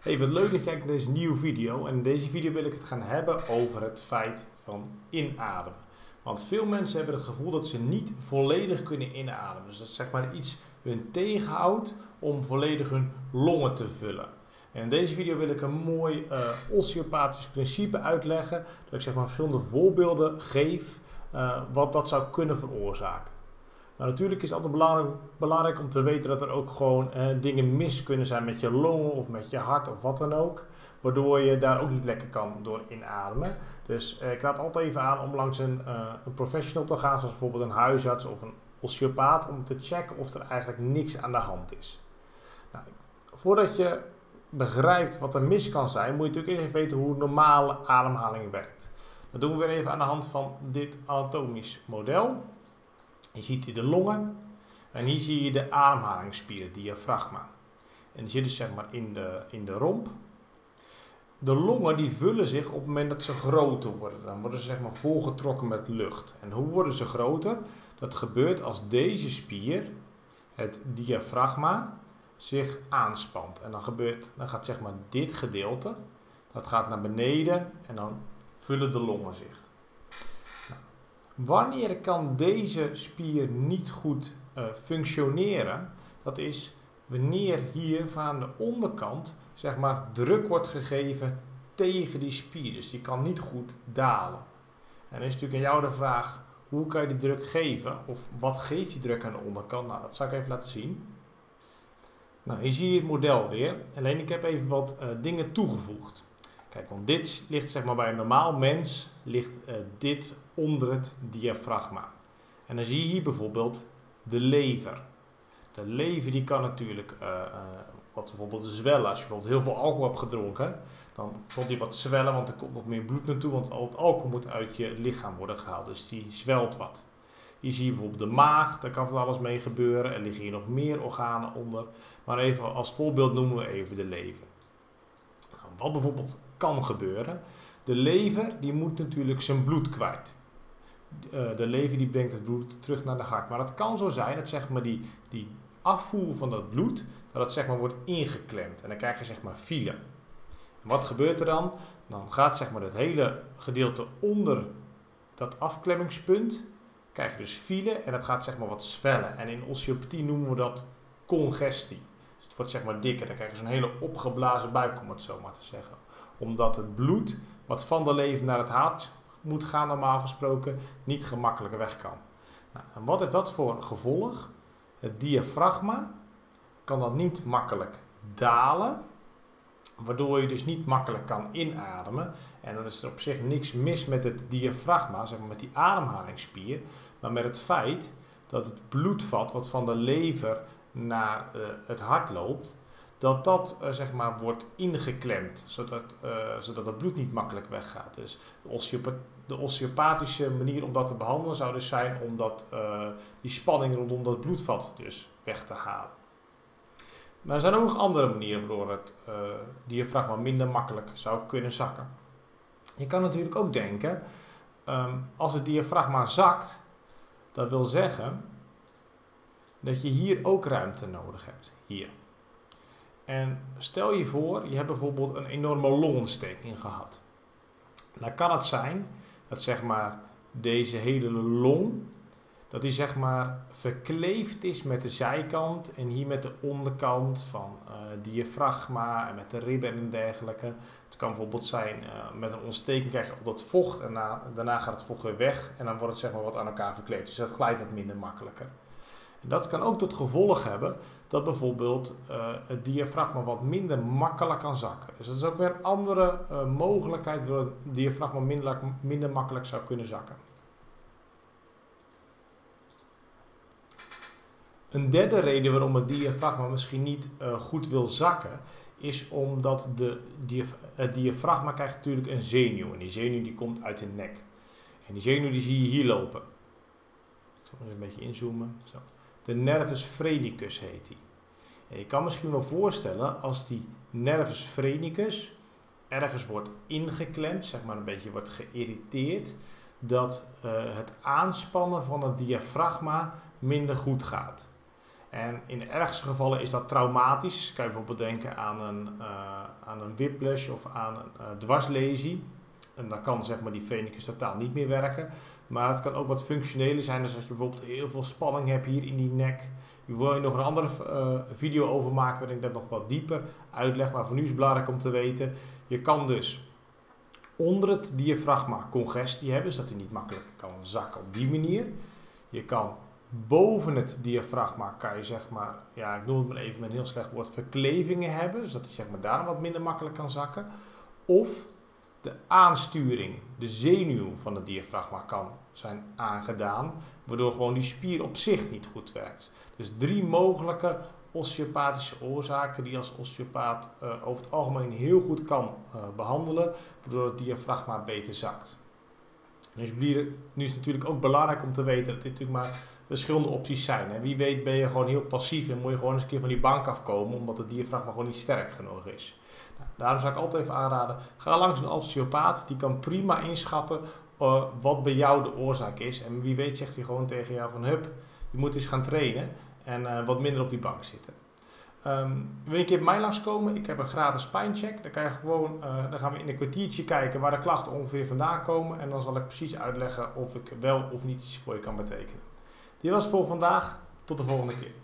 Hey, wat leuk dat je kijkt naar deze nieuwe video. En in deze video wil ik het gaan hebben over het feit van inademen. Want veel mensen hebben het gevoel dat ze niet volledig kunnen inademen. Dus dat zeg maar iets hun tegenhoudt om volledig hun longen te vullen. En in deze video wil ik een mooi osteopathisch principe uitleggen. Dat ik zeg maar verschillende voorbeelden geef wat dat zou kunnen veroorzaken. Maar natuurlijk is het altijd belangrijk om te weten dat er ook gewoon dingen mis kunnen zijn met je longen of met je hart of wat dan ook. Waardoor je daar ook niet lekker kan door inademen. Dus ik raad altijd even aan om langs een professional te gaan, zoals bijvoorbeeld een huisarts of een osteopaat, om te checken of er eigenlijk niks aan de hand is. Nou, voordat je begrijpt wat er mis kan zijn, moet je natuurlijk eerst even weten hoe normale ademhaling werkt. Dat doen we weer even aan de hand van dit anatomisch model. Je ziet hier de longen en hier zie je de ademhalingsspier, het diafragma. En die zit dus zeg maar in de romp. De longen die vullen zich op het moment dat ze groter worden. Dan worden ze zeg maar volgetrokken met lucht. En hoe worden ze groter? Dat gebeurt als deze spier, het diafragma, zich aanspant. En dan gaat zeg maar dit gedeelte, dat gaat naar beneden en dan vullen de longen zich. Wanneer kan deze spier niet goed functioneren? Dat is wanneer hier van de onderkant zeg maar druk wordt gegeven tegen die spier. Dus die kan niet goed dalen. En dan is natuurlijk aan jou de vraag, hoe kan je die druk geven? Of wat geeft die druk aan de onderkant? Nou, dat zal ik even laten zien. Nou, hier zie je het model weer. Alleen ik heb even wat dingen toegevoegd. Kijk, want dit ligt zeg maar bij een normaal mens, ligt dit onder het diafragma. En dan zie je hier bijvoorbeeld de lever. De lever die kan natuurlijk wat bijvoorbeeld zwellen. Als je bijvoorbeeld heel veel alcohol hebt gedronken, dan voelt die wat zwellen, want er komt nog meer bloed naartoe, want al het alcohol moet uit je lichaam worden gehaald. Dus die zwelt wat. Hier zie je bijvoorbeeld de maag, daar kan van alles mee gebeuren. Er liggen hier nog meer organen onder. Maar even als voorbeeld noemen we even de lever. Nou, wat bijvoorbeeld kan gebeuren. De lever die moet natuurlijk zijn bloed kwijt. De lever die brengt het bloed terug naar de hart. Maar het kan zo zijn dat zeg maar die afvoer van dat bloed, dat het zeg maar wordt ingeklemd. En dan krijg je zeg maar file. En wat gebeurt er dan? Dan gaat zeg maar het hele gedeelte onder dat afklemmingspunt, krijg je dus file en dat gaat zeg maar wat zwellen. En in osteopathie noemen we dat congestie. Dus het wordt zeg maar dikker. Dan krijg je zo'n hele opgeblazen buik, om het zo maar te zeggen. Omdat het bloed wat van de lever naar het hart moet gaan, normaal gesproken, niet gemakkelijk weg kan. Nou, en wat heeft dat voor gevolg? Het diafragma kan dan niet makkelijk dalen, waardoor je dus niet makkelijk kan inademen. En dan is er op zich niks mis met het diafragma, zeg maar met die ademhalingsspier, maar met het feit dat het bloedvat wat van de lever naar het hart loopt, dat zeg maar wordt ingeklemd, zodat het bloed niet makkelijk weggaat. Dus de osteopathische manier om dat te behandelen zou dus zijn om die spanning rondom dat bloedvat dus weg te halen. Maar er zijn ook nog andere manieren waardoor het diafragma minder makkelijk zou kunnen zakken. Je kan natuurlijk ook denken, als het diafragma zakt, dat wil zeggen dat je hier ook ruimte nodig hebt, hier. En stel je voor, je hebt bijvoorbeeld een enorme longontsteking gehad. Dan kan het zijn dat zeg maar deze hele long, dat die zeg maar verkleefd is met de zijkant en hier met de onderkant van het diafragma en met de ribben en dergelijke. Het kan bijvoorbeeld zijn met een ontsteking krijg je al dat vocht en daarna gaat het vocht weer weg en dan wordt het zeg maar wat aan elkaar verkleefd. Dus dat glijdt wat minder makkelijker. En dat kan ook tot gevolg hebben dat bijvoorbeeld het diafragma wat minder makkelijk kan zakken. Dus dat is ook weer een andere mogelijkheid waardoor het diafragma minder makkelijk zou kunnen zakken. Een derde reden waarom het diafragma misschien niet goed wil zakken, is omdat het diafragma krijgt natuurlijk een zenuw. En die zenuw die komt uit de nek. En die zenuw die zie je hier lopen. Ik zal even een beetje inzoomen. Zo. De nervus phrenicus heet die. En je kan misschien wel voorstellen als die nervus phrenicus ergens wordt ingeklemd, zeg maar een beetje wordt geïrriteerd, dat het aanspannen van het diafragma minder goed gaat. En in de ergste gevallen is dat traumatisch. Kan je bijvoorbeeld denken aan een whiplash of aan een dwarslesie. En dan kan zeg maar die phoenicus totaal niet meer werken. Maar het kan ook wat functioneler zijn. Dus als je bijvoorbeeld heel veel spanning hebt hier in die nek. Hier wil je nog een andere video over maken waarin ik dat nog wat dieper uitleg. Maar voor nu is het belangrijk om te weten. Je kan dus onder het diafragma congestie hebben. Dus dat hij niet makkelijk kan zakken op die manier. Je kan boven het diafragma kan je zeg maar, ja ik noem het maar even met een heel slecht woord, verklevingen hebben. Dus dat hij zeg maar daar wat minder makkelijk kan zakken. Of de aansturing, de zenuw van het diafragma kan zijn aangedaan. Waardoor gewoon die spier op zich niet goed werkt. Dus 3 mogelijke osteopathische oorzaken die je als osteopaat over het algemeen heel goed kan behandelen. Waardoor het diafragma beter zakt. Dus nu is het natuurlijk ook belangrijk om te weten dat dit natuurlijk maar verschillende opties zijn. Hè. Wie weet ben je gewoon heel passief en moet je gewoon eens een keer van die bank afkomen omdat het diafragma gewoon niet sterk genoeg is. Nou, daarom zou ik altijd even aanraden, ga langs een osteopaat, die kan prima inschatten wat bij jou de oorzaak is. En wie weet zegt hij gewoon tegen jou van hup, je moet eens gaan trainen en wat minder op die bank zitten. Wil je een keer bij mij langskomen? Ik heb een gratis pijncheck. Dan kan je gewoon, dan gaan we in een kwartiertje kijken waar de klachten ongeveer vandaan komen. En dan zal ik precies uitleggen of ik wel of niet iets voor je kan betekenen. Dit was het voor vandaag. Tot de volgende keer.